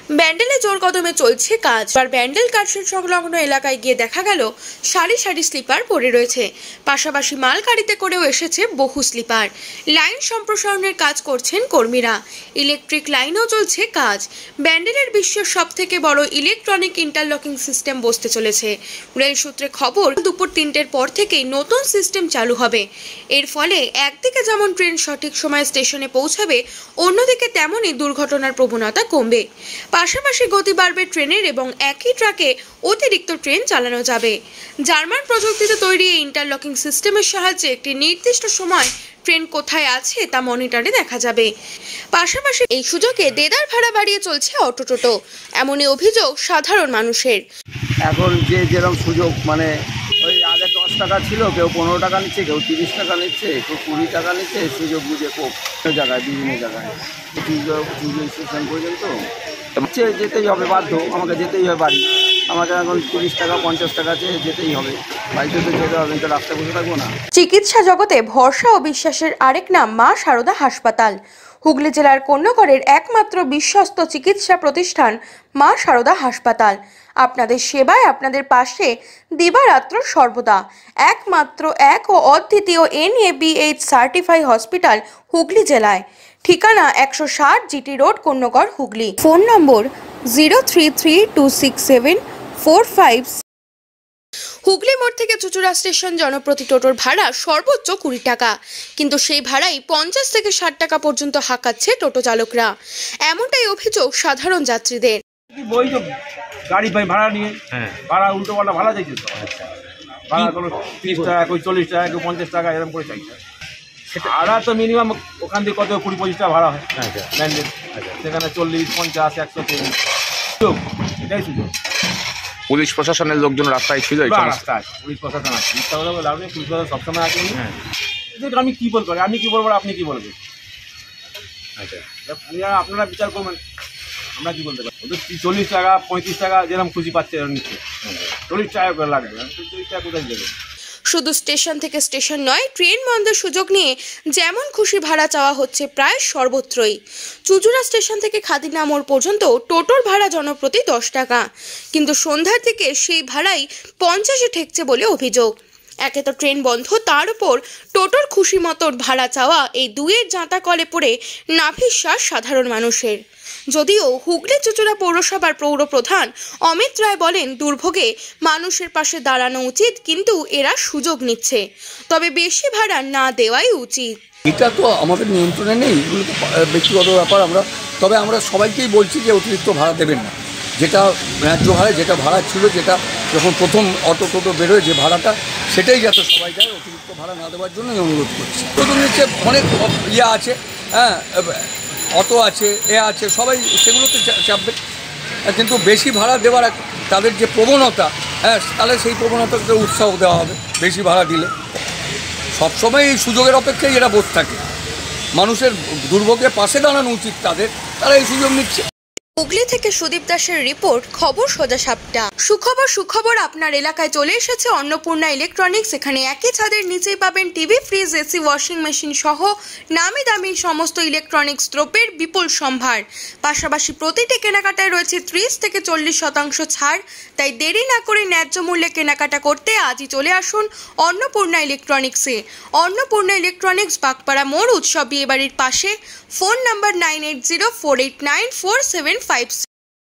ব্যান্ডেলে জোর কদমে চলছে কাজ। আর ব্যান্ডেল কারশেড সংলগ্ন এলাকায় গিয়ে দেখা গেল সারি সারি স্লিপার পড়ে রয়েছে। পাশাপাশি মাল গাড়িতে করেও এসেছে বহু স্লিপার। লাইন সম্প্রসারণের কাজ করছেন কর্মীরা। ইলেকট্রিক লাইনেও চলছে কাজ। ব্যান্ডেলের বিশ্বের সবথেকে বড় ইলেকট্রনিক ইন্টারলকিং সিস্টেম বসতে চলেছে। রেল সূত্রে খবর, দুপুর 3টের পর থেকেই নতুন সিস্টেম চালু হবে। এর ফলে একদিকে যেমন ট্রেন সঠিক সময়ে স্টেশনে পৌঁছাবে, অন্যদিকে তেমনই দুর্ঘটনার প্রবণতা কমবে। পাশাপাশি গতি বাড়বে ট্রেনের এবং একই ট্র্যাকে অতিরিক্ত ট্রেন চালানো যাবে। জার্মান প্রযুক্তিতে তৈরি এই ইন্টারলকিং সিস্টেমের সাহায্যে একটি নির্দিষ্ট সময় ট্রেন কোথায় আছে তা মনিটরে দেখা যাবে। পাশাপাশি এই সুযোগে দেদার ভাড়া বাড়িয়ে চলছে অটো টোটো, এমনই অভিযোগ সাধারণ মানুষের। এখন যে যেরকম সুযোগ, মানে ওই আগে 10 টাকা ছিল, কেউ 15 টাকা নিচ্ছে, কেউ 30 টাকা নিচ্ছে, কেউ 20 টাকা নিচ্ছে, সুযোগ বুঝে জায়গায় বিভিন্ন জায়গায় স্টেশন পর্যন্ত যেতেই হবে, বাধ্য আমাকে যেতেই হবে। বাড়ি আমাকে এখন 30 টাকা 50 টাকা আছে, যেতেই হবে, বাড়িতে তো যেতে হবে, তো রাস্তায় বসে থাকবো না। চিকিৎসা জগতে ভরসা ও বিশ্বাসের আরেক নাম মা সারদা হাসপাতাল। হুগলি জেলার কোন্নগরের একমাত্র বিশ্বস্ত চিকিৎসা প্রতিষ্ঠান মা সারদা হাসপাতাল। আপনাদের সেবায়, আপনাদের পাশে দিবারাত্র সর্বদা। একমাত্র এক ও অদ্বিতীয় NABH সার্টিফাই হসপিটাল হুগলি জেলায়। ঠিকানা 160 GT road, Konnagar, Hooghly. Phone number 03326745। Hooghly মোড় থেকে চুচুড়া স্টেশন জনপ্রতি টোটোর ভাড়া সর্বোচ্চ 20 টাকা, কিন্তু সেই ভাড়াই 50 থেকে 60 টাকা পর্যন্ত হাঁকাচ্ছে টোটো চালকরা। এমনটাই অভিযোগ সাধারণ যাত্রীদের। গাড়ি ভাড়া নিয়ে ভাড়া উল্টো পাল্টা ভাড়া চাইছে তো। ভাড়া কোনো 30 টাকা, কেউ 40 টাকা, কেউ 50 টাকা, এরকম করে চাইছে। ভাড়া তো মিনিমাম ওখান থেকে কত 20-25 টাকা ভাড়া হয় ব্যান্ডেল, সেখানে 40, 50, 100 সুযোগ, এটাই সুযোগ। পুলিশ প্রশাসনের লোকজন রাস্তায় ছিল, রাস্তায় পুলিশ প্রশাসন আছে, মিথ্যা কথা বলে আপনি, পুলিশ প্রশাসন সবসময় আছে। আমি কি বলবো, আমি কি বলবো, আপনি কি বলবেন? আপনারা বিচার করবেন, আমরা কি বলতে পারি? ওদের 40 টাকা 35 টাকা যেরকম খুশি পাচ্ছে নিচ্ছে, 40 টাকা করে লাগবে, 40 টাকা কোথায় দেবে? শুধু স্টেশন থেকে স্টেশন নয়, ট্রেন বন্ধের সুযোগ নিয়ে যেমন খুশি ভাড়া চাওয়া হচ্ছে প্রায় সর্বত্রই। চুচুড়া স্টেশন থেকে খাদিনা মোড় পর্যন্ত টোটোর ভাড়া জনপ্রতি 10 টাকা, কিন্তু সন্ধ্যার দিকে সেই ভাড়াই 50-এ ঠেকছে বলে অভিযোগ। একে তো ট্রেন বন্ধ, তার উপর টোটোর খুশি মতো ভাড়া চাওয়া, এই দুয়ের জাঁতা কলে পড়ে নাভিশ্বাস সাধারণ মানুষের। যদিও হুগলি চুচুড়া পৌরসভার পৌর প্রধান অমিত রায় বলেন, দুর্ভোগে মানুষের পাশে দাঁড়ানো উচিত, কিন্তু এরা সুযোগ নিচ্ছে, তবে বেশি ভাড়া না দেওয়াই উচিত। এটা তো আমাদের নিয়ন্ত্রণে নেই, এগুলো তো ব্যক্তিগত ব্যাপার। তবে আমরা সবাইকেই বলছি যে অতিরিক্ত ভাড়া দেবেন না। যেটা ন্যায্য হারে, যেটা ভাড়া ছিল, যেটা যখন প্রথম অটো টোটো বেরোয় যে ভাড়াটা, সেটাই যাতে সবাই যায়, অতিরিক্ত ভাড়া না দেওয়ার জন্যই অনুরোধ করছি। প্রথম নিচ্ছে অনেক ইয়ে আছে, অটো আছে, আছে, সবাই সেগুলোতে চাপবে, কিন্তু বেশি ভাড়া দেওয়ার তাদের যে প্রবণতা, তাহলে সেই প্রবণতাকে উৎসাহ দেওয়া হবে। বেশি ভাড়া দিলে সবসময় এই সুযোগের অপেক্ষায় এরা বসে থাকে। মানুষের দুর্ভোগের পাশে দাঁড়ানো উচিত তাদের, তারা এই সুযোগ নিচ্ছে। হুগলি থেকে সুদীপ দাসের রিপোর্ট, খবর সোজা সাপটা। সুখবর, আপনার এলাকায় চলে এসেছে অন্নপূর্ণা ইলেকট্রনিক্স। এখানে একই ছাদের নিচেই পাবেন TV, fridge, AC, washing machine সহ নামি দামি সমস্ত ইলেকট্রনিক্স দ্রব্যের বিপুল সম্ভার। পাশাপাশি প্রতিটি কেনাকাটায় রয়েছে 30 থেকে 40% ছাড়। তাই দেরি না করে ন্যায্য মূল্যে কেনাকাটা করতে আজই চলে আসুন অন্নপূর্ণা ইলেকট্রনিক্সে। অন্নপূর্ণা ইলেকট্রনিক্স, বাগপাড়া মোড়, উৎসব বিয়েবাড়ির পাশে। Phone number 9804894756।